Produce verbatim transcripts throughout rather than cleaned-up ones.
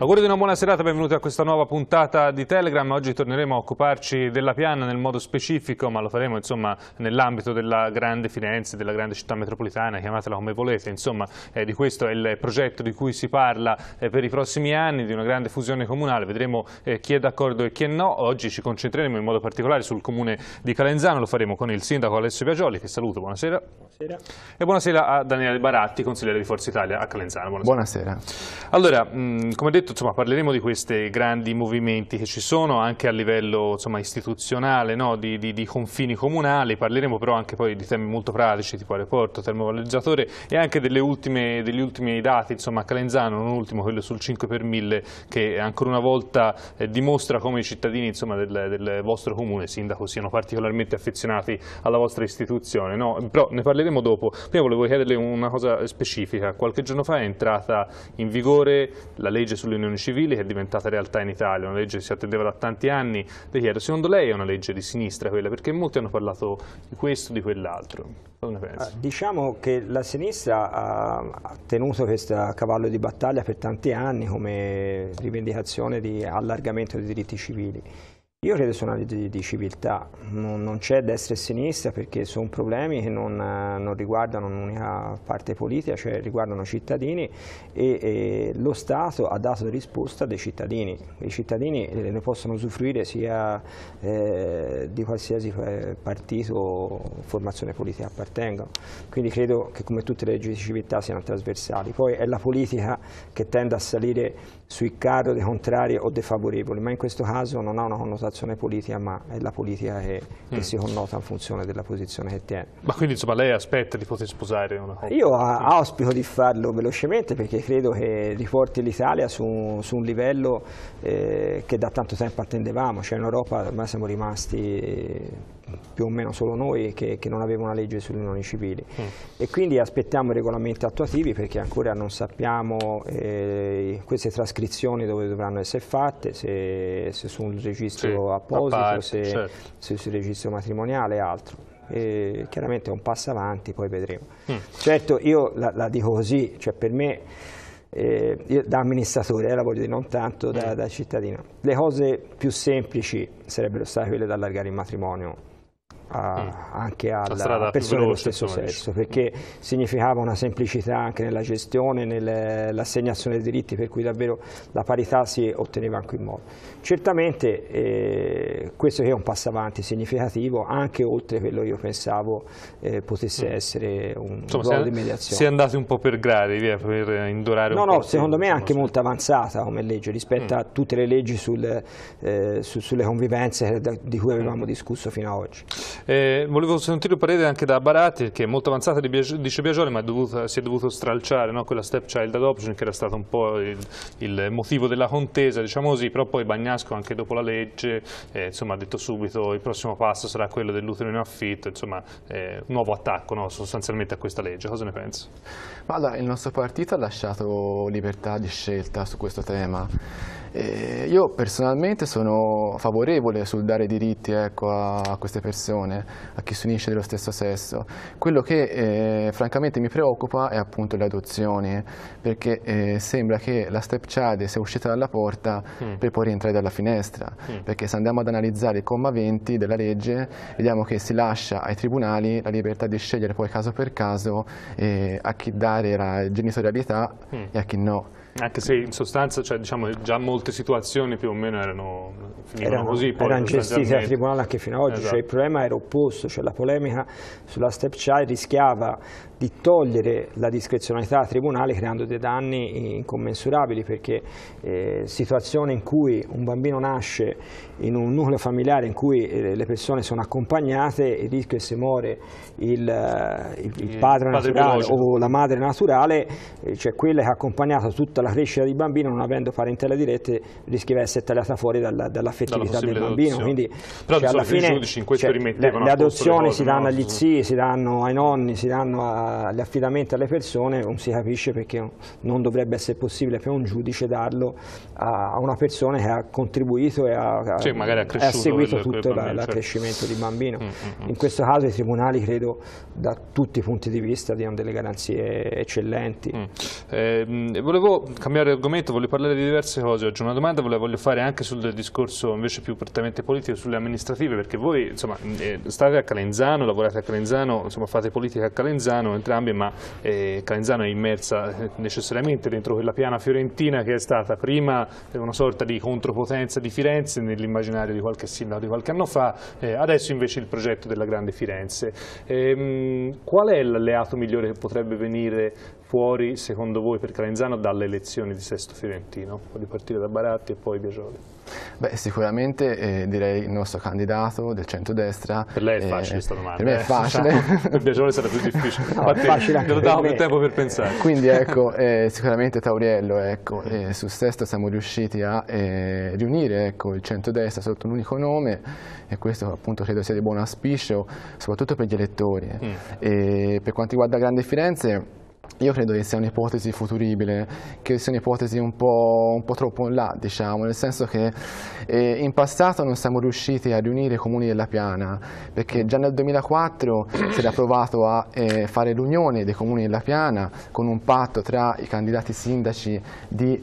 Auguri di una buona serata, benvenuti a questa nuova puntata di Telegram. Oggi torneremo a occuparci della Piana nel modo specifico, ma lo faremo insomma nell'ambito della grande Firenze, della grande città metropolitana, chiamatela come volete. Insomma, eh, di questo è il progetto di cui si parla eh, per i prossimi anni, di una grande fusione comunale. Vedremo eh, chi è d'accordo e chi no. Oggi ci concentreremo in modo particolare sul comune di Calenzano, lo faremo con il sindaco Alessio Biagioli, che saluto. Buonasera. Buonasera. E buonasera a Daniele Baratti, consigliere di Forza Italia a Calenzano. Buonasera. Buonasera. Allora, mh, come detto, insomma, parleremo di questi grandi movimenti che ci sono anche a livello insomma, istituzionale, no? di, di, di confini comunali. Parleremo però anche poi di temi molto pratici tipo aeroporto, termovalorizzatore e anche delle ultime, degli ultimi dati insomma, a Calenzano, non ultimo quello sul cinque per mille, che ancora una volta eh, dimostra come i cittadini insomma, del, del vostro comune, sindaco, siano particolarmente affezionati alla vostra istituzione. No? Però ne parleremo dopo. Prima volevo chiederle una cosa specifica. Qualche giorno fa è entrata in vigore la legge sulle unioni civili, che è diventata realtà in Italia, una legge che si attendeva da tanti anni. Le chiedo, secondo lei è una legge di sinistra quella? Perché molti hanno parlato di questo, di quell'altro. Cosa ne pensi? Diciamo che la sinistra ha tenuto questo cavallo di battaglia per tanti anni come rivendicazione di allargamento dei diritti civili. Io credo sia una legge di, di civiltà, non, non c'è destra e sinistra perché sono problemi che non, non riguardano un'unica parte politica, cioè riguardano i cittadini e, e lo Stato ha dato risposta dei cittadini. I cittadini eh, ne possono usufruire sia eh, di qualsiasi partito o formazione politica appartengano, quindi credo che come tutte le leggi di civiltà siano trasversali. Poi è la politica che tende a salire sui carri dei contrari o dei favorevoli, ma in questo caso non ha una connotazione politica, ma è la politica che, che mm. si connota in funzione della posizione che tiene. Ma quindi insomma lei aspetta di poter sposare una coppia? Io a, auspico di farlo velocemente perché credo che riporti l'Italia su, su un livello eh, che da tanto tempo attendevamo, cioè in Europa ormai siamo rimasti più o meno solo noi che, che non aveva una legge sulle unioni civili mm. e quindi aspettiamo i regolamenti attuativi perché ancora non sappiamo eh, queste trascrizioni dove dovranno essere fatte, se, se sul registro sì, apposito, parte, se, certo. se sul registro matrimoniale e altro. E chiaramente è un passo avanti, poi vedremo. Mm. Certo, io la, la dico così, cioè per me Eh, io da amministratore, eh, la voglio dire, non tanto da, da cittadino, le cose più semplici sarebbero state quelle da allargare il matrimonio a, mm. anche alla persona dello stesso sesso, perché mm. significava una semplicità anche nella gestione, nell'assegnazione dei diritti, per cui davvero la parità si otteneva anche in modo. Certamente eh, questo è un passo avanti significativo, anche oltre quello che io pensavo eh, potesse mm. essere un ruolo di mediazione. Si è andati un po' per gradi, via, per indorare no, un po'. No, no, secondo me è anche molto avanzata come legge rispetto mm. a tutte le leggi sul, eh, su, sulle convivenze di cui avevamo mm. discusso fino ad oggi. Eh, volevo sentire un parere anche da Baratti, che è molto avanzata, dice Biagioli, ma è dovuto, si è dovuto stralciare, no? Quella stepchild adoption che era stato un po' il, il motivo della contesa, diciamo così, però poi Bagnasco anche dopo la legge eh, insomma, ha detto subito il prossimo passo sarà quello dell'utero in affitto, insomma eh, un nuovo attacco, no? Sostanzialmente a questa legge. Cosa ne pensi? Ma allora, il nostro partito ha lasciato libertà di scelta su questo tema. Eh, io personalmente sono favorevole sul dare diritti ecco, a queste persone, a chi si unisce dello stesso sesso. Quello che eh, francamente mi preoccupa è appunto le adozioni, perché eh, sembra che la stepchild sia uscita dalla porta mm. per poi rientrare dalla finestra, mm. perché se andiamo ad analizzare il comma venti della legge vediamo che si lascia ai tribunali la libertà di scegliere poi caso per caso eh, a chi dare la genitorialità mm. e a chi no. Anche se in sostanza cioè, diciamo, già molte situazioni più o meno erano, erano così. Poi erano gestite al tribunale anche fino ad oggi, esatto. Cioè, il problema era opposto, cioè la polemica sulla stepchild rischiava di togliere la discrezionalità al tribunale creando dei danni incommensurabili, perché eh, situazioni in cui un bambino nasce in un nucleo familiare in cui eh, le persone sono accompagnate, il rischio che se muore il, il, il, il padre, padre naturale biologico. O la madre naturale, eh, cioè quella che ha accompagnato tutta la crescita del bambino, non avendo parentele dirette, rischia di essere tagliata fuori dall'affettività dal del bambino. Quindi, però cioè, alla fine in questo cioè, le, le adozioni cose, si danno no? agli zii, si danno ai nonni, si danno a gli affidamenti alle persone, non si capisce perché non dovrebbe essere possibile per un giudice darlo a una persona che ha contribuito e ha, cioè, magari ha, ha seguito quel, tutto quel il certo. crescimento di bambino. Mm, mm, mm. In questo caso i tribunali credo da tutti i punti di vista diano delle garanzie eccellenti. Mm. Eh, volevo cambiare argomento, voglio parlare di diverse cose oggi. Una domanda ve la voglio fare anche sul discorso invece più prettamente politico, sulle amministrative, perché voi insomma state a Calenzano, lavorate a Calenzano, insomma fate politica a Calenzano entrambi, ma eh, Calenzano è immersa eh, necessariamente dentro quella piana fiorentina che è stata prima una sorta di contropotenza di Firenze nell'immaginario di qualche sindaco di qualche anno fa, eh, adesso invece il progetto della grande Firenze. Ehm, qual è l'alleato migliore che potrebbe venire fuori, secondo voi, per Calenzano dalle elezioni di Sesto Fiorentino? Voglio partire da Baratti e poi Biagioli. Beh, sicuramente eh, direi il nostro candidato del centrodestra. Per lei è facile eh, questa domanda. Per me è facile. Eh, per Biagioli sarà più difficile. No, Infatti, facile ve lo davo più tempo per pensare. Quindi ecco, eh, sicuramente Tauriello, ecco, eh, su Sesto siamo riusciti a eh, riunire ecco, il centrodestra sotto un unico nome e questo appunto credo sia di buon auspicio, soprattutto per gli elettori. Mm. E per quanto riguarda Grande Firenze, io credo che sia un'ipotesi futuribile, che sia un'ipotesi un po', un po' troppo in là, diciamo, nel senso che eh, in passato non siamo riusciti a riunire i comuni della Piana, perché già nel duemilaquattro si era provato a eh, fare l'unione dei comuni della Piana con un patto tra i candidati sindaci di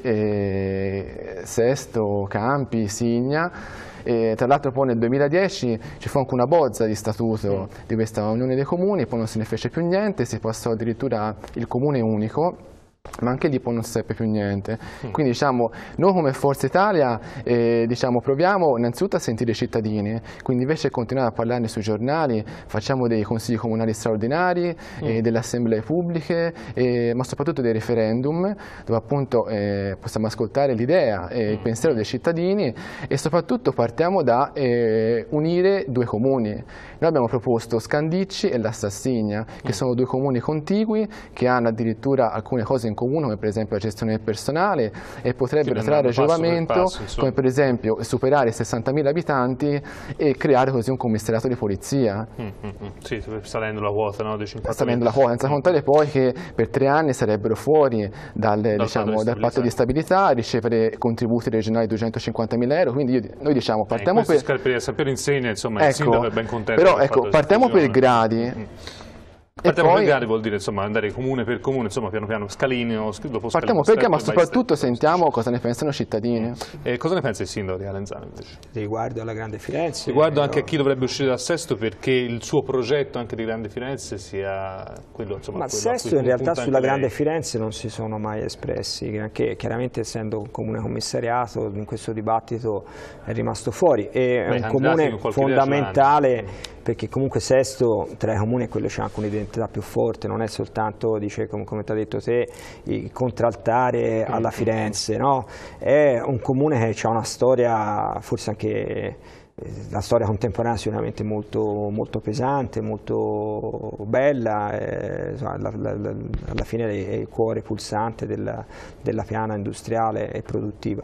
eh, Sesto, Campi, Signa. E tra l'altro poi nel duemiladieci ci fu anche una bozza di statuto di questa unione dei comuni, poi non se ne fece più niente, si passò addirittura il comune unico, ma anche lì poi non si seppe più niente. Quindi diciamo, noi come Forza Italia eh, diciamo, proviamo innanzitutto a sentire i cittadini, quindi invece di continuare a parlarne sui giornali facciamo dei consigli comunali straordinari, eh, delle assemblee pubbliche, eh, ma soprattutto dei referendum dove appunto eh, possiamo ascoltare l'idea e il pensiero dei cittadini e soprattutto partiamo da eh, unire due comuni. Noi abbiamo proposto Scandicci e La Sassigna, che sono due comuni contigui che hanno addirittura alcune cose in comune, come per esempio la gestione del personale, e potrebbero trarre giovamento, passo, come per esempio superare i sessantamila abitanti e creare così un commissariato di polizia. Mm, mm, mm. Sì, salendo la quota, no? Di salendo la quota, senza contare poi che per tre anni sarebbero fuori dal, dal, diciamo, patto, dal patto di stabilità, a ricevere contributi regionali di duecentocinquantamila euro, quindi io, noi diciamo partiamo eh, per... per sapere insegna, insomma, ecco, il sindaco è ben contento. Però ecco, partiamo per gradi. Mm. Partiamo poi, per gradi vuol dire insomma andare comune per comune, insomma piano piano scalini o dopo partiamo scalino, perché, ma soprattutto step, sentiamo cosa ne pensano i cittadini. E cosa ne pensa il sindaco di Calenzano invece? Riguardo alla Grande Firenze? Riguardo anche a chi dovrebbe uscire dal Sesto, perché il suo progetto anche di Grande Firenze sia quello, insomma, ma quello Sesto in realtà sulla Grande lei. Firenze non si sono mai espressi, anche chiaramente essendo un comune commissariato in questo dibattito è rimasto fuori, e è un comune fondamentale perché comunque Sesto tra i comuni è quello che c'è anche un'identità più forte, non è soltanto, dice, come, come ti ha detto te, il contraltare alla Firenze, no? È un comune che ha una storia, forse anche la storia contemporanea sicuramente molto, molto pesante, molto bella, eh, insomma, la, la, la, alla fine è il cuore pulsante della, della piana industriale e produttiva.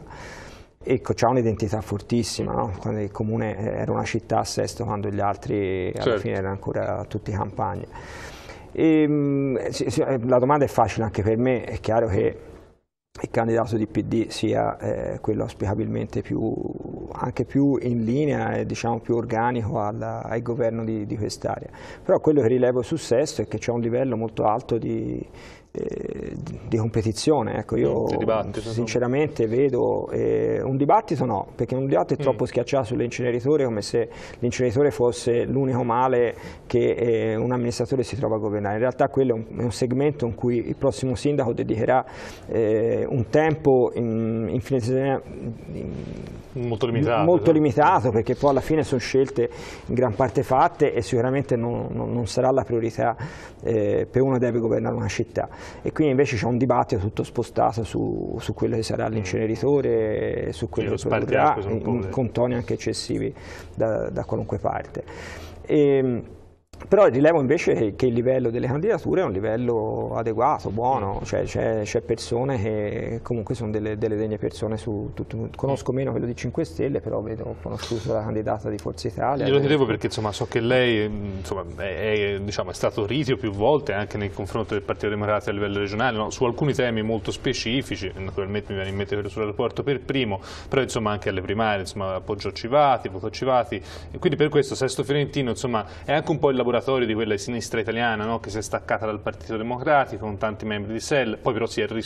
Ecco, c'ha un'identità fortissima, no? Quando il comune era una città a Sesto, quando gli altri alla certo. fine erano ancora tutti campagne. E, la domanda è facile anche per me, è chiaro che il candidato di P D sia eh, quello auspicabilmente più, anche più in linea e diciamo più organico alla, al governo di, di quest'area. Però quello che rilevo su Sesto è che c'è un livello molto alto di, eh, di competizione. Ecco, io sinceramente vedo eh, un dibattito no, perché un dibattito è troppo mm. schiacciato sull'inceneritore, come se l'inceneritore fosse l'unico male che eh, un amministratore si trova a governare. In realtà quello è un, è un segmento in cui il prossimo sindaco dedicherà eh, un tempo in, in, in, molto limitato, molto limitato perché poi alla fine sono scelte in gran parte fatte e sicuramente non, non, non sarà la priorità eh, per uno che deve governare una città. E quindi invece c'è un dibattito tutto spostato su, su quello che sarà l'inceneritore, su quello che produrrà, in, con toni anche eccessivi da, da qualunque parte. E, però rilevo invece che, che il livello delle candidature è un livello adeguato, buono, cioè c'è persone che comunque sono delle, delle degne persone su tutto. Conosco meno quello di cinque Stelle, però vedo, ho conosciuto la candidata di Forza Italia. Glielo chiedevo perché insomma, so che lei insomma, è, è, diciamo, è stato ritio più volte anche nei confronti del Partito Democratico a livello regionale, no? Su alcuni temi molto specifici, naturalmente mi viene in mente quello sull'aeroporto per primo, però insomma anche alle primarie, insomma appoggio Civati, voto Civati, e quindi per questo Sesto Fiorentino insomma è anche un po' il laboratorio di quella sinistra italiana, no? Che si è staccata dal Partito Democratico con tanti membri di S E L, poi però si è ris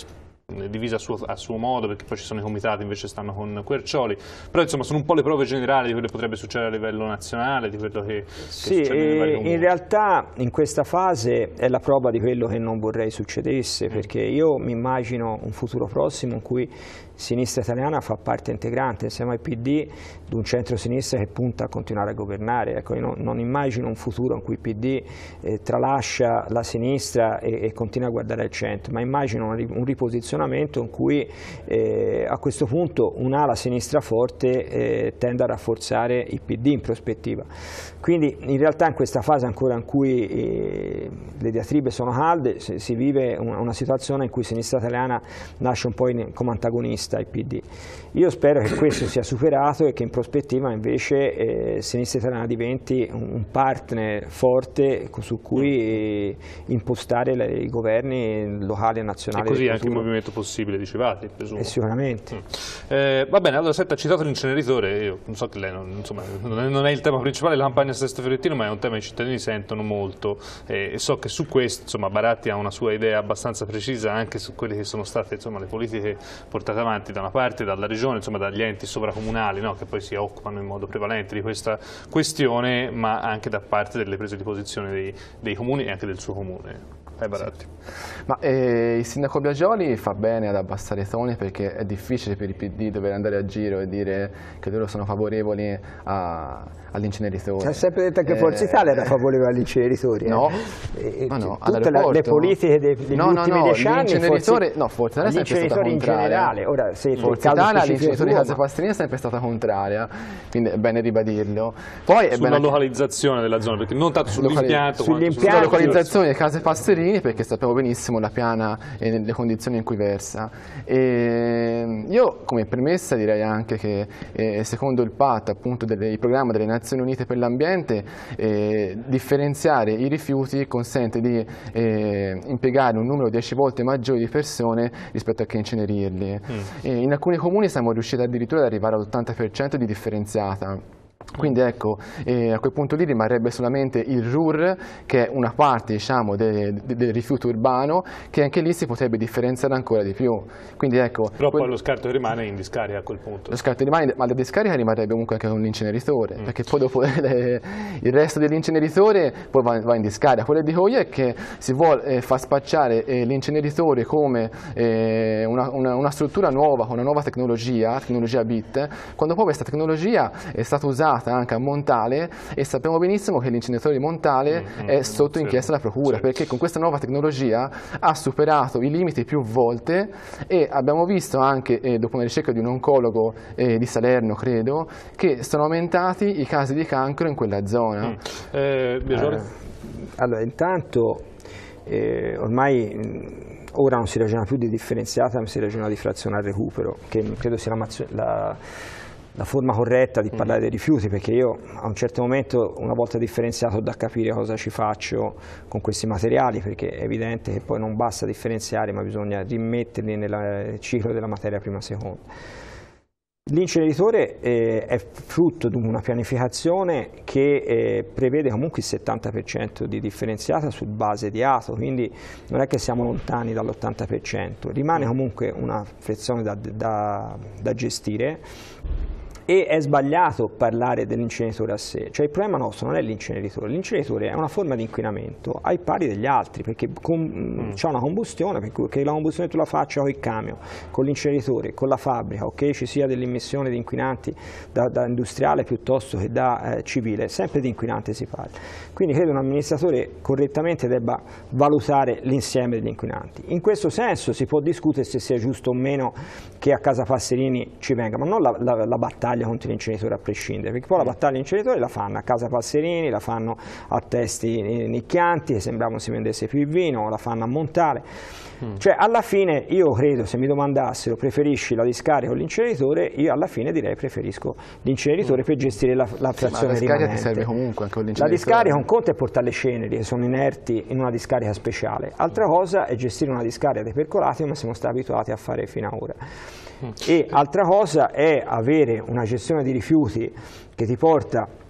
divisa a suo, a suo modo, perché poi ci sono i comitati invece stanno con Quercioli, però insomma sono un po' le prove generali di quello che potrebbe succedere a livello nazionale, di quello che, che sì, succede nei vari comuni. In realtà in questa fase è la prova di quello che non vorrei succedesse, perché io mi immagino un futuro prossimo in cui Sinistra Italiana fa parte integrante insieme al P D di un centro-sinistra che punta a continuare a governare. Ecco, io non, non immagino un futuro in cui il P D eh, tralascia la sinistra e, e continua a guardare al centro, ma immagino un, un riposizionamento in cui eh, a questo punto un'ala sinistra forte eh, tende a rafforzare il P D in prospettiva. Quindi in realtà in questa fase ancora in cui eh, le diatribe sono calde, si, si vive una, una situazione in cui Sinistra Italiana nasce un po' in, come antagonista al P D. Io spero che questo sia superato e che in prospettiva invece eh, Sinistra Italiana diventi un partner forte su cui eh, impostare le, i governi locali e nazionali. E così anche il movimento possibile, dicevate, presumo. Eh, sicuramente. Mm. Eh, va bene, allora senta, ha citato l'inceneritore, io non so che lei non, insomma, non è il tema principale della campagna Sesto Fiorentino, ma è un tema che i cittadini sentono molto eh, e so che su questo insomma, Baratti ha una sua idea abbastanza precisa anche su quelle che sono state insomma, le politiche portate avanti da una parte dalla regione, insomma dagli enti sovracomunali, no, che poi si occupano in modo prevalente di questa questione, ma anche da parte delle prese di posizione dei, dei comuni e anche del suo comune. Eh, Baratti. Sì. Ma eh, il sindaco Biagioli fa bene ad abbassare i toni, perché è difficile per il P D dover andare a giro e dire che loro sono favorevoli all'inceneritore. Si è sempre detto che Forza eh, Italia era favorevole all'inceneritori. Eh? No, e, ma no, tutte la, le politiche dei, degli no, ultimi no, no, dieci anni, Forza, no, Forza Italia è sempre stata in contraria. Generale. Ora, se Forza Italia all'inceneritore di Case Pastrini è sempre stata contraria, quindi è bene ribadirlo. Poi è sulla bene localizzazione della zona, perché non tanto sull'impianto, Locali sulla localizzazione di Case Pastrini, perché sappiamo benissimo la piana e le condizioni in cui versa. E io come premessa direi anche che eh, secondo il patto, appunto del, il programma delle Nazioni Unite per l'ambiente, eh, differenziare i rifiuti consente di eh, impiegare un numero dieci volte maggiore di persone rispetto a che incenerirli. Mm. E in alcuni comuni siamo riusciti addirittura ad arrivare all'ottanta per cento di differenziata. Quindi ecco, eh, a quel punto lì rimarrebbe solamente il R U R, che è una parte diciamo, de, de, del rifiuto urbano, che anche lì si potrebbe differenziare ancora di più. Quindi, ecco, però quel... poi lo scarto rimane in discarica a quel punto. Lo scarto rimane, ma la discarica rimarrebbe comunque anche con l'inceneritore, mm. perché poi dopo le, il resto dell'inceneritore poi va, va in discarica. Quello che dico io è che si vuole eh, far spacciare eh, l'inceneritore come eh, una, una, una struttura nuova, con una nuova tecnologia, tecnologia bit, quando poi questa tecnologia è stata usata anche a Montale, e sappiamo benissimo che l'inceneritore di Montale mm, è sotto inchiesta alla procura, sì. perché con questa nuova tecnologia ha superato i limiti più volte, e abbiamo visto anche eh, dopo una ricerca di un oncologo eh, di Salerno, credo, che sono aumentati i casi di cancro in quella zona. Mm. Eh, eh, allora, intanto eh, ormai mh, ora non si ragiona più di differenziata, ma si ragiona di frazione al recupero, che credo sia la, la la forma corretta di parlare dei rifiuti, perché io a un certo momento, una volta differenziato, ho da capire cosa ci faccio con questi materiali, perché è evidente che poi non basta differenziare, ma bisogna rimetterli nel ciclo della materia prima-seconda. L'inceneritore eh, è frutto di una pianificazione che eh, prevede comunque il settanta per cento di differenziata su base di ato, quindi non è che siamo lontani dall'ottanta per cento, rimane comunque una frazione da, da, da gestire. E è sbagliato parlare dell'inceneritore a sé, cioè il problema nostro non è l'inceneritore, l'inceneritore è una forma di inquinamento ai pari degli altri, perché mm. c'è una combustione, perché la combustione tu la faccia con il camion, con l'inceneritore, con la fabbrica, ok, ci sia dell'immissione di inquinanti da, da industriale piuttosto che da eh, civile, sempre di inquinante si parla. Quindi credo un amministratore correttamente debba valutare l'insieme degli inquinanti. In questo senso si può discutere se sia giusto o meno che a Casa Passerini ci venga, ma non la, la, la battaglia contro l'inceneritore a prescindere, perché poi la battaglia inceneritore la fanno a Casa Passerini, la fanno a Testi Nicchianti, che sembravano si vendesse più il vino, la fanno a Montale. Mm. Cioè alla fine io credo, se mi domandassero preferisci la discarica o l'inceneritore, io alla fine direi preferisco l'inceneritore mm. per gestire la, la frazione sì, rimanente. La discarica ti serve comunque anche con l'inceneritore. La discarica un conto è portare le ceneri che sono inerti in una discarica speciale, altra cosa è gestire una discarica dei percolati come siamo stati abituati a fare fino ad ora. Mm. E altra cosa è avere una gestione di rifiuti che ti porta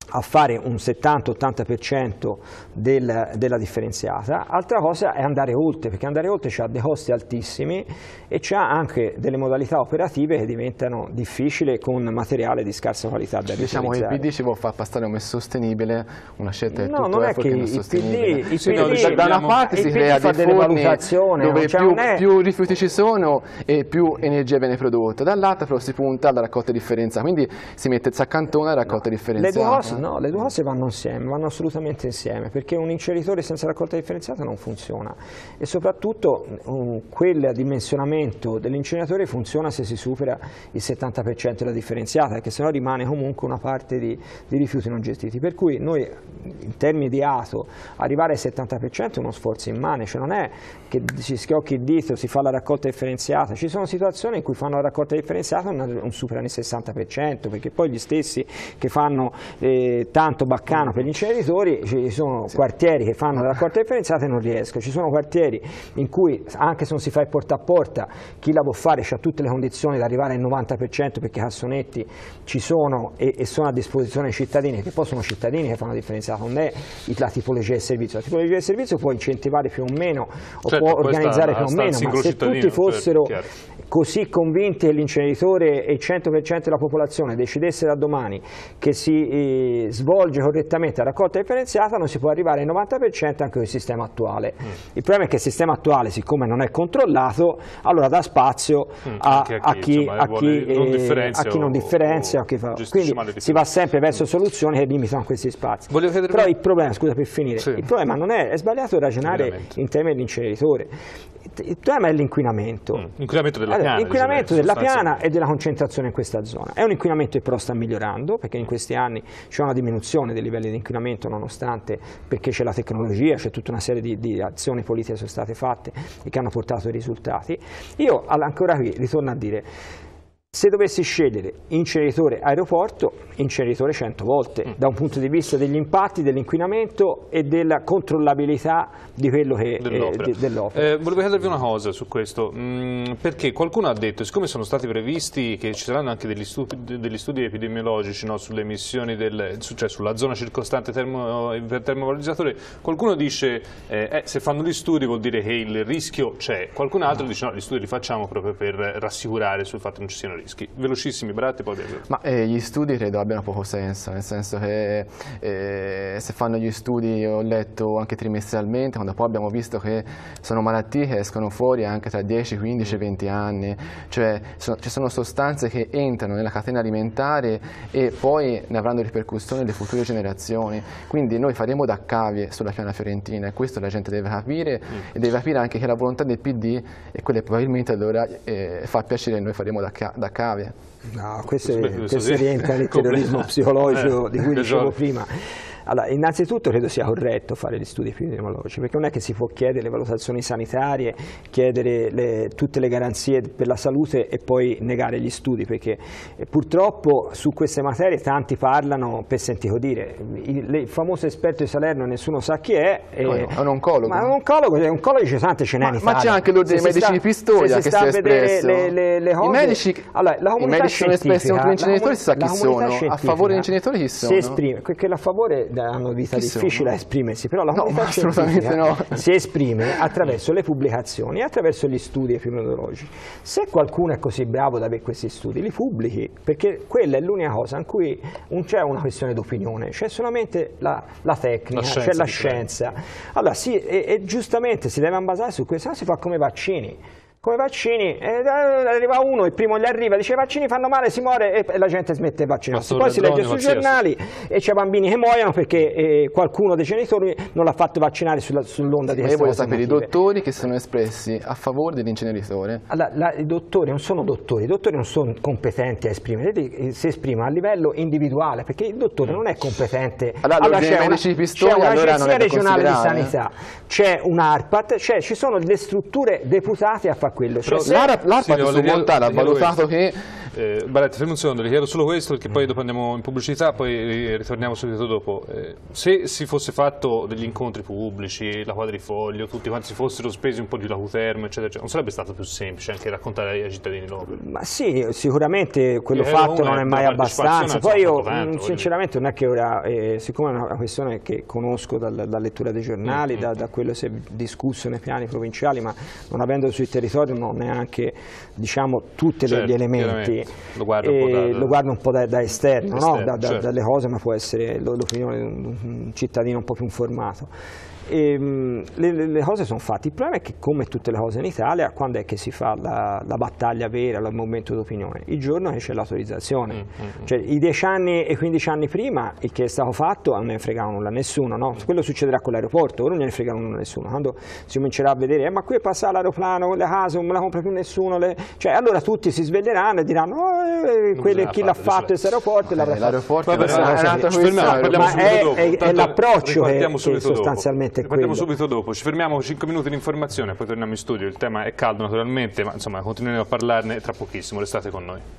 a fare un settanta ottanta per cento del, della differenziata. Altra cosa è andare oltre, perché andare oltre ha dei costi altissimi e c'ha anche delle modalità operative che diventano difficili con materiale di scarsa qualità da diciamo che il P D ci vuole far passare come sostenibile una scelta del no, tutto non è che il P D, il sì, P D no, da una parte si crea dei forni dove cioè più, è... più rifiuti ci sono e più energia viene prodotta, dall'altra però si punta alla raccolta differenziata, quindi si mette si accantona la raccolta no, differenziata. Le due cose, no, le due cose vanno insieme, vanno assolutamente insieme, perché un inceneritore senza raccolta differenziata non funziona e soprattutto um, quel dimensionamento dell'inceneritore funziona se si supera il settanta per cento della differenziata, perché sennò rimane comunque una parte di, di rifiuti non gestiti, per cui noi in termini di ATO arrivare al settanta per cento è uno sforzo immane, cioè non è che si schiocchi il dito, si fa la raccolta differenziata, ci sono situazioni in cui fanno la raccolta differenziata e non superano il sessanta per cento, perché poi gli stessi che fanno eh, tanto baccano per gli inceneritori, ci sono sì. quartieri che fanno la raccolta differenziata e non riescono, ci sono quartieri in cui anche se non si fa il porta a porta chi la può fare ha tutte le condizioni da arrivare al novanta per cento perché i cassonetti ci sono e, e sono a disposizione dei cittadini, che poi sono cittadini che fanno la differenziata, non è la tipologia del servizio, la tipologia del servizio può incentivare più o meno o certo, può organizzare più o meno, ma se tutti fossero certo, così convinti che l'inceneritore e il cento per cento della popolazione decidesse da domani che si eh, svolge correttamente la raccolta differenziata, non si può arrivare al novanta per cento anche con il sistema attuale. Mm. Il problema è che il sistema attuale, siccome non è controllato, allora dà spazio mm, a, a, chi, insomma, a, chi, eh, non a chi non differenzia, o, o chi fa. Quindi si va sempre verso mm. soluzioni che limitano questi spazi. Però il problema, scusa per finire, sì. il problema non è, è sbagliato ragionare in termini di inceneritore. Il problema è l'inquinamento. Mm, l'inquinamento della piana. Allora, l'inquinamento della piana e della concentrazione in questa zona. È un inquinamento che però sta migliorando, perché in questi anni c'è una diminuzione dei livelli di inquinamento nonostante, perché c'è la tecnologia, c'è tutta una serie di, di azioni politiche che sono state fatte e che hanno portato ai risultati. Io ancora qui ritorno a dire, se dovessi scegliere inceneritore aeroporto, inceneritore cento volte, mm. da un punto di vista degli impatti, dell'inquinamento e della controllabilità di quello che dell'opera. Dell eh, volevo chiedervi una cosa su questo, mm, perché qualcuno ha detto, siccome sono stati previsti che ci saranno anche degli studi, degli studi epidemiologici, no, sulle emissioni, del, cioè sulla zona circostante termo, per termovalorizzatore, qualcuno dice eh, eh, se fanno gli studi vuol dire che il rischio c'è, qualcun altro no. dice no, gli studi li facciamo proprio per rassicurare sul fatto che non ci siano rischi. Velocissimi, Bratti, poi Ma eh, gli studi credo abbiano poco senso, nel senso che eh, se fanno gli studi, ho letto anche trimestralmente, quando poi abbiamo visto che sono malattie che escono fuori anche tra dieci, quindici, venti anni, cioè sono, ci sono sostanze che entrano nella catena alimentare e poi ne avranno ripercussioni le future generazioni, quindi noi faremo da cavie sulla piana fiorentina e questo la gente deve capire mm. e deve capire anche che la volontà del P D è quella che probabilmente allora eh, fa piacere e noi faremo da, da cavie. No, questo, è, questo rientra nel terrorismo psicologico di cui dicevo prima. Allora, innanzitutto credo sia corretto fare gli studi epidemiologici, perché non è che si può chiedere le valutazioni sanitarie, chiedere le, tutte le garanzie per la salute e poi negare gli studi, perché eh, purtroppo su queste materie tanti parlano per sentito dire. Il, il famoso esperto di Salerno, nessuno sa chi è. E, no, è un oncologo. Ma è un oncologo, è un oncologo dice tante ce n'è in Italia. Ma c'è anche l'ordine dei medici di Pistoia che si è espresso. Le, le, le cose, I medici, allora, la i medici sono espressi contro gli inceneritori, si sa chi sono. A favore degli inceneritori chi sono? Si esprime, perché a favore hanno vita Chi difficile sono? a esprimersi, però la comunità no, scientifica no. si esprime attraverso le pubblicazioni e attraverso gli studi epidemiologici. Se qualcuno è così bravo da avere questi studi, li pubblichi, perché quella è l'unica cosa in cui non c'è una questione d'opinione, c'è solamente la, la tecnica, c'è la scienza. Allora sì, e, e giustamente si deve basare su questo, no, si fa come i vaccini. Come vaccini, eh, arriva uno, il primo gli arriva, dice i vaccini fanno male, si muore e la gente smette di vaccinarsi. Poi si legge sui giornali e c'è bambini che muoiono perché eh, qualcuno dei genitori non l'ha fatto vaccinare sull'onda di questa cosa. Io voglio sapere i dottori che sono espressi a favore dell'inceneritore. Allora, la, i dottori non sono dottori, i dottori non sono competenti a esprimere, si esprimono a livello individuale, perché il dottore non è competente. Allora, allora c'è una, c'è un'agenzia regionale di sanità, c'è un ARPAT, cioè, ci sono delle strutture deputate a fare quello. Però Cioè, L'ARPA sì, sì, su Montale ha valutato che... Eh, Baretta, fermi un secondo, le chiedo solo questo perché poi dopo andiamo in pubblicità, poi ritorniamo subito dopo. Eh, se si fosse fatto degli incontri pubblici, la Quadrifoglio, tutti quanti si fossero spesi un po' di Lacutermo, eccetera, eccetera, non sarebbe stato più semplice anche raccontare ai cittadini l'opera? Ma sì, sicuramente quello Eh, fatto non una- è mai una abbastanza. partecipazione, Poi io insomma, tanto, mh, sinceramente non è che ora, eh, siccome è una questione che conosco dal- dalla lettura dei giornali, Mm, da, mm, da quello che si è discusso nei piani provinciali, ma non avendo sul territorio non ho neanche diciamo, tutti Certo, gli elementi, chiaramente. Lo guarda un po' e da- lo guardo un po' da, da esterno, no? esterno, da, da- certo. dalle cose, ma può essere lo- l'opinione di un, un cittadino un po' più informato. E, mh, le, le- le cose sono fatte, il problema è che come tutte le cose in Italia, quando è che si fa la, la battaglia vera, il momento d'opinione? Il giorno che c'è l'autorizzazione, Mm, mm, cioè i dieci anni e i quindici anni prima il che è stato fatto non ne fregava nulla a nessuno, no? Quello succederà con l'aeroporto, ora non gliene frega nulla a nessuno, quando si comincerà a vedere eh, ma qui è passato l'aeroplano, le case non me la compra più nessuno, le... cioè allora tutti si sveglieranno e diranno oh, eh, quelli- bisogna chi l'ha farlo, fatto questo aeroporto e l'avrà Eh, fatto. l'aeroporto Vabbè, è una- allora, è un'altra ci fermiamo, questione. parliamo Ma subito è- dopo. è- è Tanto l'approccio che- ripartiamo che subito dopo. sostanzialmente è Ripartiamo quello. subito dopo, ci fermiamo cinque minuti di informazione, poi torniamo in studio. Il tema è caldo naturalmente, ma insomma continueremo a parlarne tra pochissimo. Restate con noi.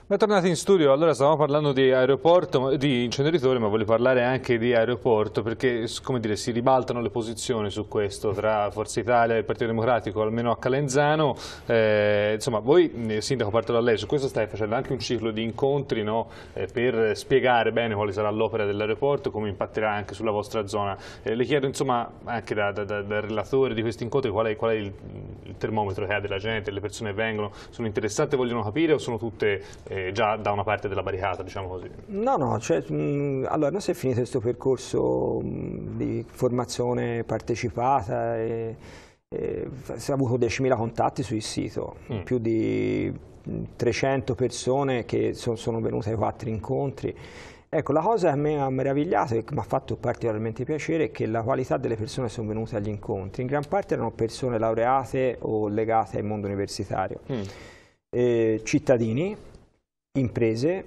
Bentornati in studio. Allora stavamo parlando di aeroporto, di inceneritore, ma voglio parlare anche di aeroporto, perché come dire, si ribaltano le posizioni su questo tra Forza Italia e il Partito Democratico, almeno a Calenzano. Eh, insomma, voi, sindaco, parto da lei, su questo stai facendo anche un ciclo di incontri, no? eh, per spiegare bene quale sarà l'opera dell'aeroporto, come impatterà anche sulla vostra zona. Eh, le chiedo insomma anche da, da, da, da relatore di questi incontri qual è, qual è il, il termometro che ha della gente, le persone vengono, sono interessate, vogliono capire o sono tutte eh, già da una parte della barricata, diciamo così? No, no, cioè, mh, allora noi si è finito questo percorso mh, di formazione partecipata e, e si è avuto diecimila contatti sul sito, mm. più di trecento persone che so, sono venute ai quattro incontri. Ecco, la cosa che a me ha meravigliato e che mi ha fatto particolarmente piacere è che la qualità delle persone che sono venute agli incontri, in gran parte erano persone laureate o legate al mondo universitario, mm. eh, cittadini, imprese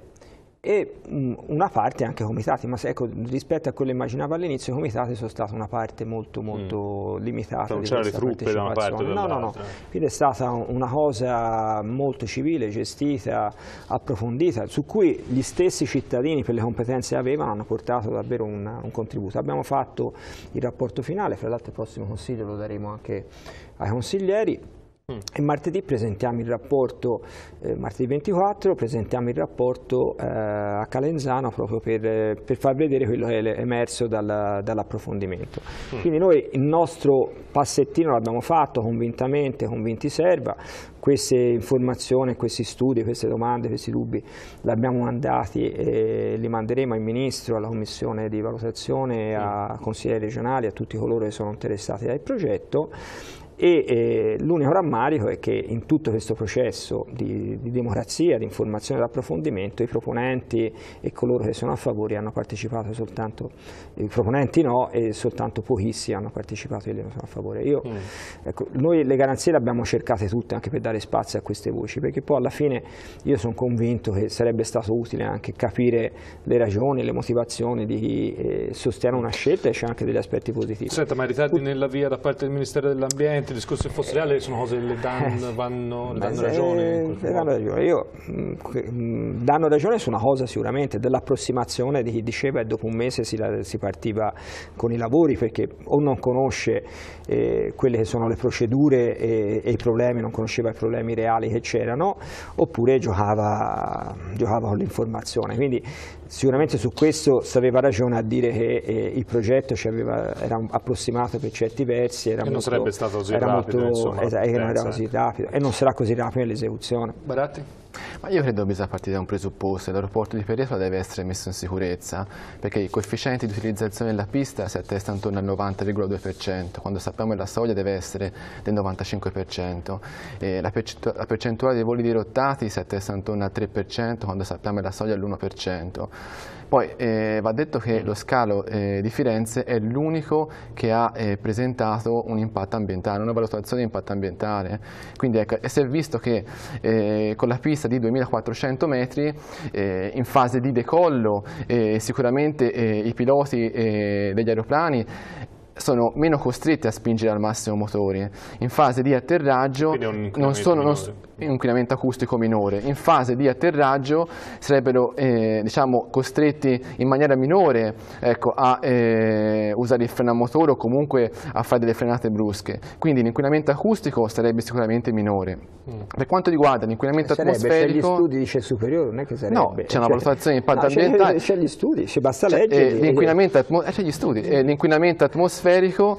e una parte anche comitati, ma se, ecco, rispetto a quello che immaginavo all'inizio, i comitati sono stata una parte molto molto mm. limitata. Non c'erano le truppe da una parte o no, no, no, quindi è stata una cosa molto civile, gestita, approfondita, su cui gli stessi cittadini per le competenze che avevano hanno portato davvero un, un contributo. Abbiamo fatto il rapporto finale, fra l'altro il prossimo consiglio lo daremo anche ai consiglieri. E martedì presentiamo il rapporto, eh, martedì ventiquattro presentiamo il rapporto eh, a Calenzano proprio per, per far vedere quello che è emerso dall'approfondimento. Mm. Quindi noi il nostro passettino l'abbiamo fatto convintamente, convinti serva, queste informazioni, questi studi, queste domande, questi dubbi li abbiamo mandati e li manderemo al Ministro, alla Commissione di valutazione, a consiglieri regionali, a tutti coloro che sono interessati dal progetto. E eh, l'unico rammarico è che in tutto questo processo di, di democrazia, di informazione e di approfondimento, i proponenti e coloro che sono a favore hanno partecipato soltanto, i proponenti no, e soltanto pochissimi hanno partecipato e sono a favore. Io, mm. ecco, noi le garanzie le abbiamo cercate tutte anche per dare spazio a queste voci, perché poi alla fine io sono convinto che sarebbe stato utile anche capire le ragioni, le motivazioni di chi eh, sostiene una scelta e c'è anche degli aspetti positivi. Senta, ma i ritardi nella via da parte del Ministero dell'Ambiente, il discorso del fosse reale sono cose che le danno, vanno, le danno Beh, ragione? Le danno ragione. Io mh, danno ragione su una cosa sicuramente, dell'approssimazione di chi diceva che dopo un mese si, si partiva con i lavori, perché o non conosce eh, quelle che sono le procedure e, e i problemi, non conosceva i problemi reali che c'erano, oppure giocava, giocava con l'informazione. Quindi sicuramente su questo si aveva ragione a dire che eh, il progetto ci aveva, era approssimato per certi versi, era e molto, non sarebbe stato così era rapido, molto, insomma, esatto, non era così rapido e non sarà così rapido nell'esecuzione. Baratti? Ma io credo che bisogna partire da un presupposto: l'aeroporto di Peretola deve essere messo in sicurezza, perché i coefficienti di utilizzazione della pista si attestano intorno al novanta virgola due per cento, quando sappiamo che la soglia deve essere del novantacinque per cento. E la, percentu la percentuale dei voli dirottati si attesta intorno al tre per cento, quando sappiamo che la soglia è l'uno per cento. Poi eh, va detto che lo scalo eh, di Firenze è l'unico che ha eh, presentato un impatto ambientale, una valutazione di impatto ambientale. Quindi ecco, e si è visto che eh, con la pista di duemilaquattrocento metri eh, in fase di decollo eh, sicuramente eh, i piloti eh, degli aeroplani sono meno costretti a spingere al massimo motori. In fase di atterraggio non sono non, un inquinamento acustico minore. In fase di atterraggio sarebbero eh, diciamo, costretti in maniera minore, ecco, a eh, usare il freno a motore o comunque a fare delle frenate brusche. Quindi l'inquinamento acustico sarebbe sicuramente minore. Mm. Per quanto riguarda l'inquinamento atmosferico, c'è gli studi dice superiore, non è che sarebbe. No, c'è una valutazione di impatto no, ambientale. C'è gli studi, ci basta leggere. Eh, l'inquinamento atmo eh, c'è gli studi. Eh, l'inquinamento atmosferico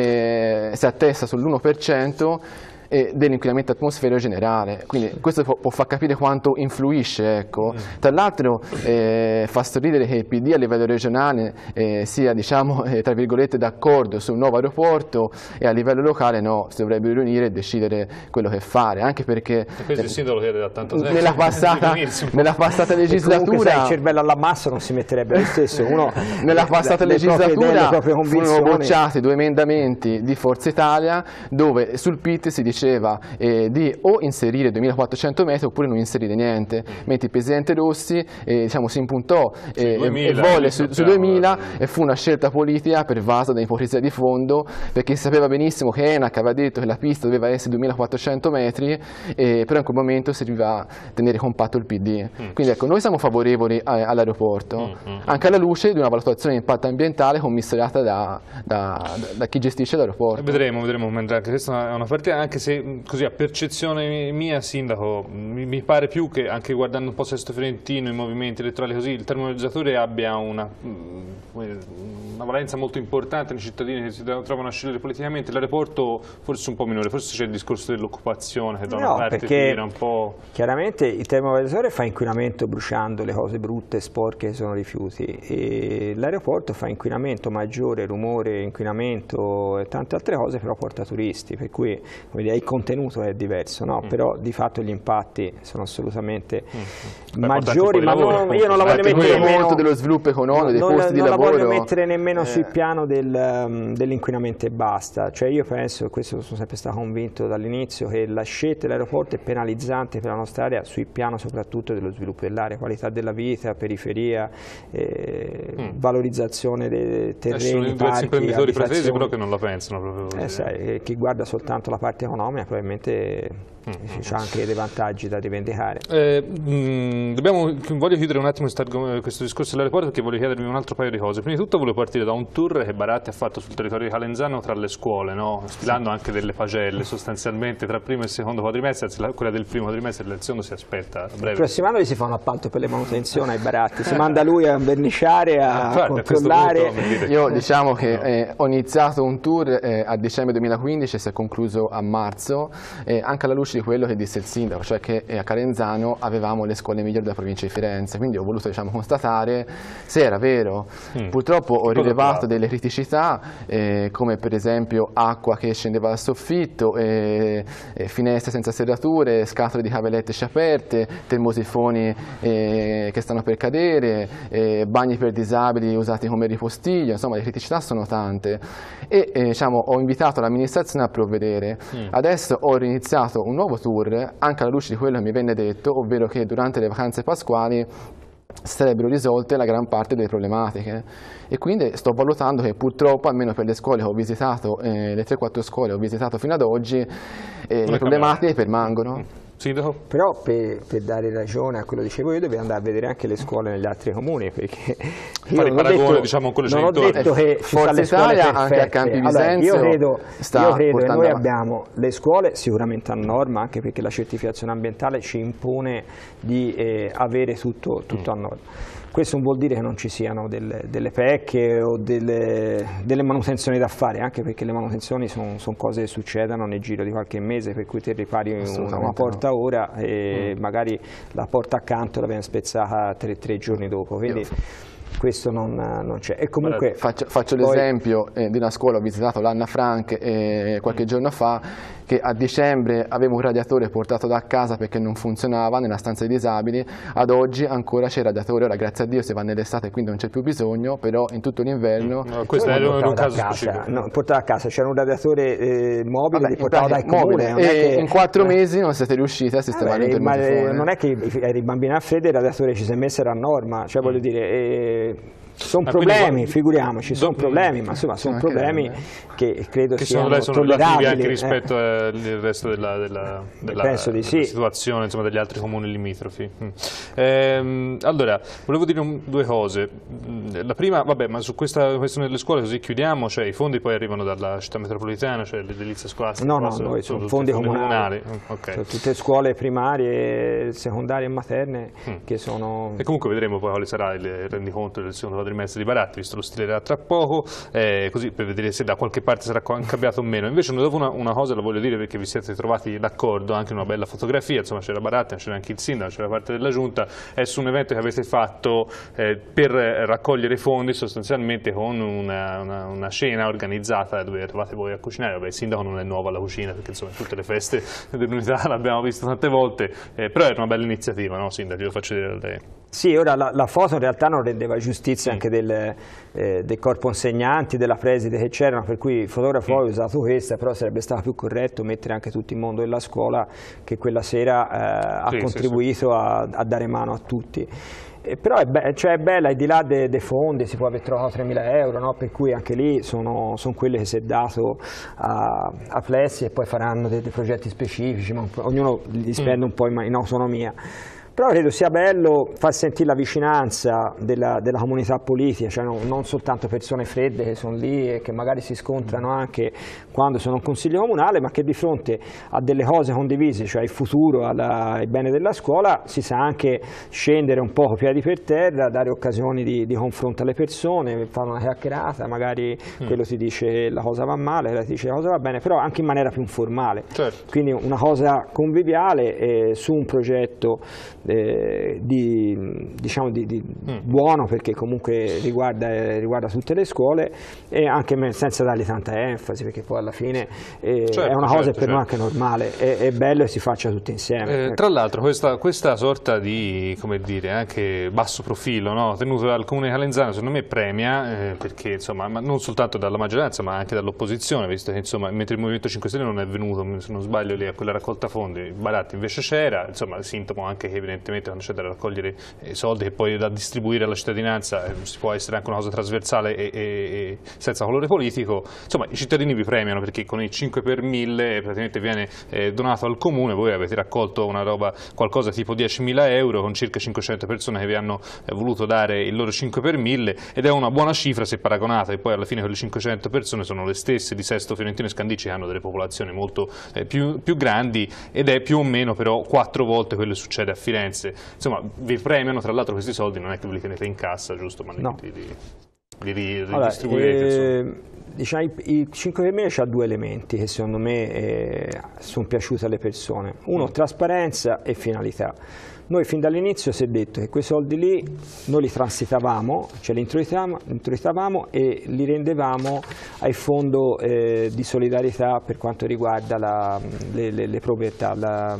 eh, si attesta sull'uno per cento dell'inquinamento atmosferico generale, quindi questo può, può far capire quanto influisce, ecco. Tra l'altro eh, fa sorridere che il P D a livello regionale eh, sia, diciamo, eh, tra virgolette d'accordo sul nuovo aeroporto e a livello locale no, si dovrebbe riunire e decidere quello che fare, anche perché e questo il sindaco chiede da tanto tempo nella passata, nella passata legislatura il cervello alla massa non si metterebbe lo stesso. Uno, nella passata le, legislatura le furono bocciati due emendamenti di Forza Italia dove sul P I T si diceva diceva eh, di o inserire duemilaquattrocento metri oppure non inserire niente, mm. mentre il presidente Rossi eh, diciamo, si impuntò eh, duemila, e volle su, su duemila e fu una scelta politica pervasa da ipocrisia di fondo, perché si sapeva benissimo che ENAC aveva detto che la pista doveva essere duemilaquattrocento metri, eh, però in quel momento serviva a tenere compatto il P D. Mm. Quindi ecco, noi siamo favorevoli all'aeroporto, mm, mm, anche alla luce di una valutazione di impatto ambientale commissariata da, da, da chi gestisce l'aeroporto. Vedremo, vedremo come andrà, anche questa è una partita, anche se così a percezione mia, Sindaco, mi, mi pare più che anche guardando un po' Sesto Fiorentino, i movimenti elettorali così, il termovalorizzatore abbia una, una valenza molto importante nei cittadini che si trovano a scegliere politicamente, l'aeroporto forse un po' minore, forse c'è il discorso dell'occupazione che da una no, parte tira un po'... Chiaramente il termovalorizzatore fa inquinamento bruciando le cose brutte, sporche che sono rifiuti, e l'aeroporto fa inquinamento maggiore, rumore, inquinamento e tante altre cose, però porta turisti, per cui come dire, il contenuto è diverso, no? Mm. Però di fatto gli impatti sono assolutamente mm. maggiori, ma lavoro, non, io non la voglio mettere nemmeno dello sviluppo economico, dei non, posti non di lavoro. Non la voglio mettere nemmeno eh. sul piano del, um, dell'inquinamento e basta, cioè io penso, e questo sono sempre stato convinto dall'inizio, che la scelta dell'aeroporto è penalizzante per la nostra area sul piano soprattutto dello sviluppo dell'area, qualità della vita, periferia, eh, mm. valorizzazione dei terreni, parchi, imprenditori pratesi però che non la pensano proprio eh, sai, chi guarda soltanto la parte economica probabilmente mm. c'ha anche dei vantaggi da rivendicare. Eh, mh, dobbiamo, voglio chiudere un attimo questo discorso dell'aeroporto, perché voglio chiedervi un altro paio di cose. Prima di tutto volevo partire da un tour che Baratti ha fatto sul territorio di Calenzano tra le scuole, no? Stilando sì. anche delle pagelle sostanzialmente tra il primo e il secondo quadrimestre, anzi quella del primo quadrimestre e del secondo si aspetta a breve. Il prossimo anno gli si fa un appalto per le manutenzioni ai Baratti, si manda lui a verniciare, a Infatti, controllare. A punto, Io diciamo che eh, ho iniziato un tour eh, a dicembre duemilaquindici e si è concluso a marzo, eh, anche alla luce di quello che disse il sindaco, cioè che a Calenzano avevamo le scuole migliori della provincia di Firenze, quindi ho voluto diciamo, constatare se era vero. Mm. Purtroppo ho rilevato delle criticità eh, come per esempio acqua che scendeva dal soffitto, eh, eh, finestre senza serrature, scatole di cave elettriche aperte, termosifoni eh, che stanno per cadere, eh, bagni per disabili usati come ripostiglio, insomma le criticità sono tante e eh, diciamo, ho invitato l'amministrazione a provvedere. Mm. Adesso ho riniziato un nuovo tour anche alla luce di quello che mi venne detto, ovvero che durante le vacanze pasquali sarebbero risolte la gran parte delle problematiche e quindi sto valutando che purtroppo almeno per le scuole che ho visitato, eh, le tre quattro scuole che ho visitato fino ad oggi, eh, le problematiche permangono. Sindaco? Però per, per dare ragione a quello che dicevo io devo andare a vedere anche le scuole negli altri comuni, perché io non, paragone, ho detto, diciamo, con le non ho detto che ci sta le scuole perfette. Anche a Campi Visenzio allora, io credo, sta io credo che noi avanti. abbiamo le scuole sicuramente a norma, anche perché la certificazione ambientale ci impone di eh, avere tutto, tutto mm. a norma. Questo non vuol dire che non ci siano delle, delle pecche o delle, delle manutenzioni da fare, anche perché le manutenzioni sono son cose che succedono nel giro di qualche mese, per cui ti ripari una, una porta no. ora e mm. magari la porta accanto la viene spezzata tre, tre giorni dopo. Quindi Io. questo non, non c'è. E comunque faccio, faccio l'esempio eh, di una scuola, ho visitato l'Anna Frank eh, qualche mm. giorno fa, che a dicembre avevo un radiatore portato da casa perché non funzionava nella stanza dei disabili, ad oggi ancora c'è il radiatore, ora grazie a Dio si va nell'estate quindi non c'è più bisogno, però in tutto l'inverno... No, questo è un, un caso specifico. No, portato a casa, c'era un radiatore eh, mobile Vabbè, portato dal comune. E che... in quattro mesi non siete riusciti a sistemare il termosifone. Non è che i bambini a freddo il radiatore ci si è messo era a norma, cioè mm. voglio dire... Eh, sono ma problemi, quindi, figuriamoci, sono problemi, ma insomma sono problemi che credo che siano sono, sono relativi anche eh. rispetto al resto della, della, della, Penso di della sì. situazione insomma, degli altri comuni limitrofi. Mm. Ehm, allora, volevo dire un, due cose. La prima, vabbè, ma su questa questione delle scuole così chiudiamo, cioè i fondi poi arrivano dalla città metropolitana, cioè l'edilizia scolastica? No, no, sono, noi sono fondi comunali, comunali. Okay. Sono tutte scuole primarie, secondarie e materne mm. che sono... E comunque vedremo poi quale sarà il rendiconto del secondo quadrimestre di Baratti, visto lo stilerà tra poco, eh, così per vedere se da qualche parte sarà cambiato o meno. Invece dopo una, una cosa la voglio dire perché vi siete trovati d'accordo, anche una bella fotografia, insomma c'era Baratti, c'era anche il sindaco, c'era parte della giunta, è su un evento che avete fatto eh, per raccogliere fondi sostanzialmente con una, una, una cena organizzata dove eravate voi a cucinare. Vabbè, il sindaco non è nuovo alla cucina perché insomma tutte le feste dell'unità l'abbiamo visto tante volte, eh, però era una bella iniziativa, no sindaco? Io lo faccio vedere a lei. Sì, ora la, la foto in realtà non rendeva giustizia forse anche del, eh, del corpo insegnanti, della preside che c'erano, per cui il fotografo ha usato questa, però sarebbe stato più corretto mettere anche tutto il mondo della scuola che quella sera eh, ha sì, contribuito sì, sì. A, a dare mano a tutti. Eh, però è, be cioè è bella, al di là dei de fondi, si può aver trovato tremila euro, no? Per cui anche lì sono, sono quelle che si è dato a, a Plessi e poi faranno dei, dei progetti specifici, ma ognuno li spende un po' in, in autonomia. Però credo sia bello far sentire la vicinanza della, della comunità politica, cioè non, non soltanto persone fredde che sono lì e che magari si scontrano anche quando sono un consiglio comunale, ma che di fronte a delle cose condivise, cioè il futuro, alla, il bene della scuola, si sa anche scendere un po' piedi per terra, dare occasioni di, di confronto alle persone, fare una chiacchierata, magari mm. quello ti dice la cosa va male, quello ti dice la cosa va bene, però anche in maniera più informale. Certo. Quindi una cosa conviviale eh, su un progetto Eh, di, diciamo di, di mm. buono, perché comunque riguarda, eh, riguarda tutte le scuole, e anche senza dargli tanta enfasi, perché poi alla fine eh, certo, è una cosa certo, per certo. noi anche normale, è, è bello e si faccia tutti insieme. Eh, tra l'altro questa, questa sorta di, come dire, anche basso profilo, no? tenuto dal Comune Calenzano, secondo me premia, eh, perché insomma, ma non soltanto dalla maggioranza ma anche dall'opposizione, visto che insomma, mentre il Movimento cinque Stelle non è venuto, se non sbaglio, lì a quella raccolta fondi, Baratti invece c'era, insomma sintomo anche che evidentemente quando c'è da raccogliere eh, soldi e poi da distribuire alla cittadinanza eh, si può essere anche una cosa trasversale e, e, e senza colore politico, insomma i cittadini vi premiano perché con i cinque per mille praticamente viene eh, donato al comune, voi avete raccolto una roba, qualcosa tipo diecimila euro con circa cinquecento persone che vi hanno eh, voluto dare il loro cinque per mille, ed è una buona cifra se paragonata, e poi alla fine quelle cinquecento persone sono le stesse di Sesto, Fiorentino e Scandicci, che hanno delle popolazioni molto eh, più, più grandi, ed è più o meno però quattro volte quello che succede a Firenze. Insomma, vi premiano, tra l'altro questi soldi non è che ve li tenete in cassa, giusto? Ma no. li, li, li, li allora, ridistribuirete. Eh, diciamo, i, i cinque per mille ha due elementi che secondo me eh, sono piaciuti alle persone. Uno, mm. trasparenza e finalità. Noi fin dall'inizio si è detto che quei soldi lì noi li transitavamo, cioè li introitavamo e li rendevamo al fondo eh, di solidarietà per quanto riguarda la, le, le, le proprietà, la,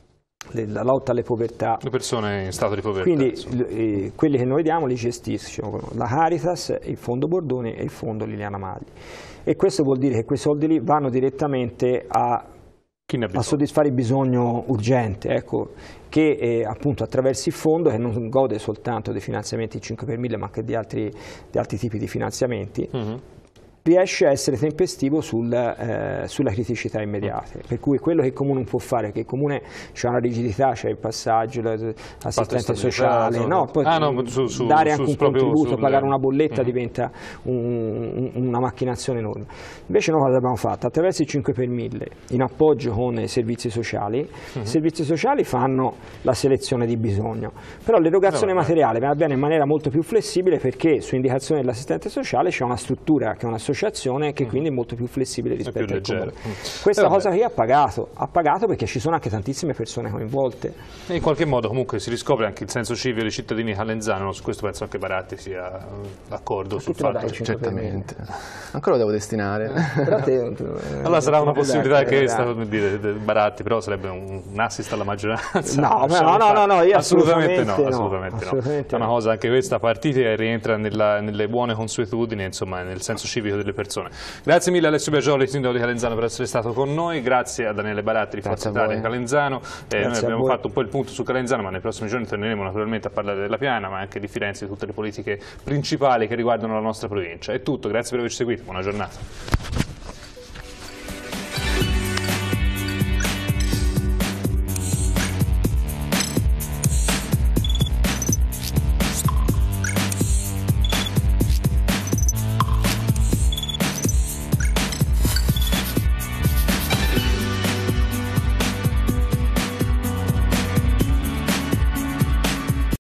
la lotta alle povertà. Le persone in stato di povertà. Quindi eh, quelli che noi diamo li gestiscono la Caritas, il Fondo Bordoni e il Fondo Liliana Magli. E questo vuol dire che quei soldi lì vanno direttamente a, a soddisfare il bisogno urgente, ecco, che eh, appunto attraverso il fondo, che non gode soltanto dei finanziamenti cinque per mille ma anche di altri, di altri tipi di finanziamenti, mm-hmm. riesce a essere tempestivo sul, eh, sulla criticità immediate, per cui quello che il Comune può fare, che il Comune c'è una rigidità, c'è il passaggio, l'assistente sociale, no, poi ah, no, su, su, dare anche su, un contributo, sul... pagare una bolletta mm. diventa un, un, una macchinazione enorme. Invece noi cosa abbiamo fatto? Attraverso i cinque per mille, in appoggio con i servizi sociali, mm-hmm. i servizi sociali fanno la selezione di bisogno, però l'erogazione no, materiale va bene in maniera molto più flessibile, perché su indicazione dell'assistente sociale c'è una struttura che è una che quindi è molto più flessibile rispetto al comune. Questa eh cosa qui ha pagato, ha pagato perché ci sono anche tantissime persone coinvolte. E in qualche modo comunque si riscopre anche il senso civico dei cittadini calenzano, su questo penso anche Baratti sia d'accordo sul fatto. Dai, certamente. Ancora lo devo destinare. Eh, te, tu, eh, allora sarà una possibilità che questa, come dire, Baratti, però sarebbe un, un assist alla maggioranza. No, no, no, no, no, io assolutamente, assolutamente no, no, assolutamente assolutamente no. È una cosa anche questa partita e rientra nella, nelle buone consuetudini, insomma, nel senso civico delle persone. Grazie mille Alessio Biagioli, sindaco di Calenzano, per essere stato con noi, grazie a Daniele Baratti di Forza Italia Calenzano. Eh, noi abbiamo fatto un po' il punto su Calenzano, ma nei prossimi giorni torneremo naturalmente a parlare della Piana, ma anche di Firenze e di tutte le politiche principali che riguardano la nostra provincia. È tutto, grazie per averci seguito, buona giornata.